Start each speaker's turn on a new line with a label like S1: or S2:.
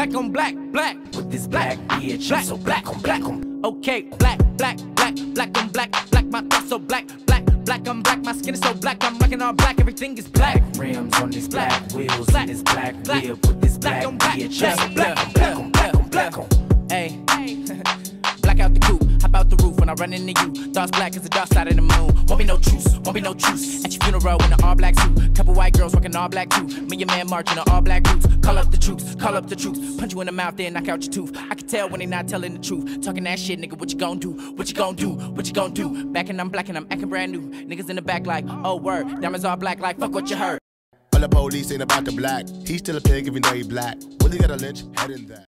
S1: black on black, black.
S2: With this black bitch, black, so black on black on.
S1: Okay, black, black, black, black on black, black. My thoughts so black, black, black on black. My skin is so black, I'm rocking all black. Everything is black.
S2: Rims on this black wheels,
S1: black,
S2: in this black
S1: black,
S2: whip. With this
S1: black
S2: black
S1: on black,
S2: bitch,
S1: black,
S2: so
S1: black,
S2: black on black on black on black on.
S1: Hey, black out the coupe, hop out the roof when I run into you. Thoughts black as the dark side of the moon. Won't be no truce, won't be no truce. At your funeral in an all black suit. Couple white girls rocking all black too. Me and your man marching on all black roots. Call up the troops, call up the troops. Punch you in the mouth, then knock out your tooth. I can tell when they not telling the truth. Talking that shit, nigga, what you gon' do? What you gon' do? What you gon' do? Back and I'm black and I'm acting brand new. Niggas in the back like, oh word. Diamonds all black like, fuck what you heard.
S3: All the police ain't about the black. He's still a pig even though he black. Willie got a lynch, head in that.